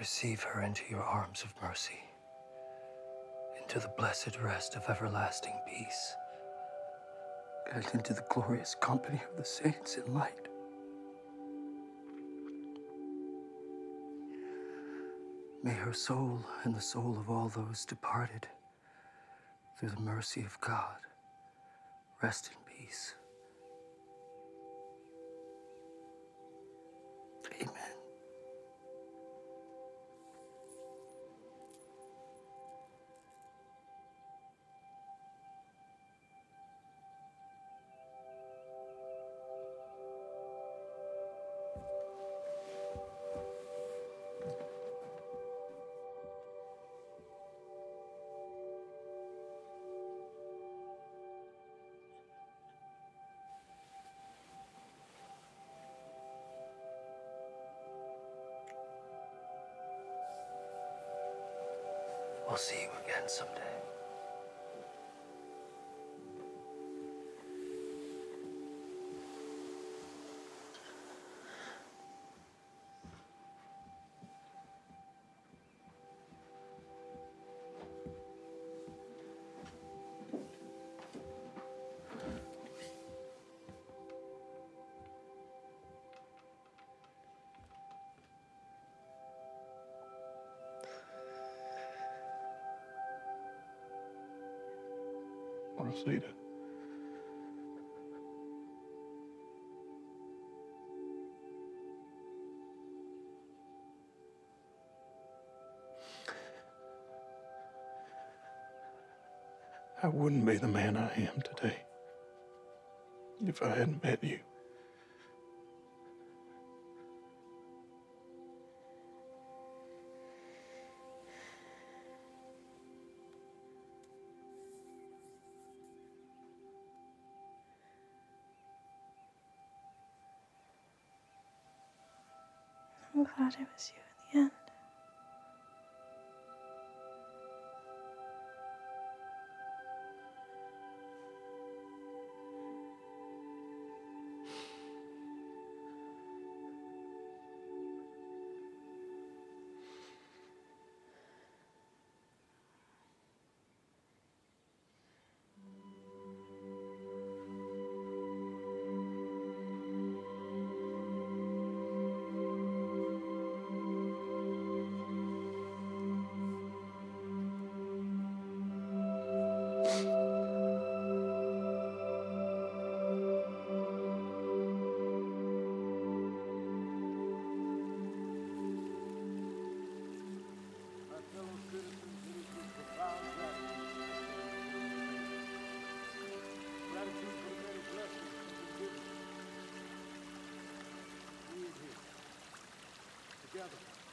receive her into your arms of mercy, into the blessed rest of everlasting peace, and into the glorious company of the saints in light. May her soul and the soul of all those departed through the mercy of God rest in peace. Amen. We'll see you again someday. Rosita. I wouldn't be the man I am today if I hadn't met you. I'm glad it was you in the end. Together.